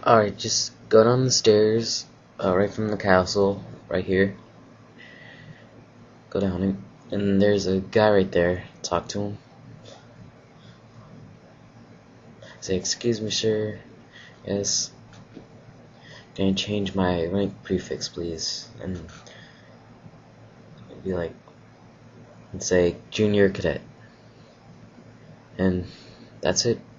Alright, just go down the stairs, right from the castle, right here. Go down it, and there's a guy right there. Talk to him. Say, excuse me, sir. Yes. Can you change my rank prefix, please? And be like, and say, Junior Cadet. And that's it.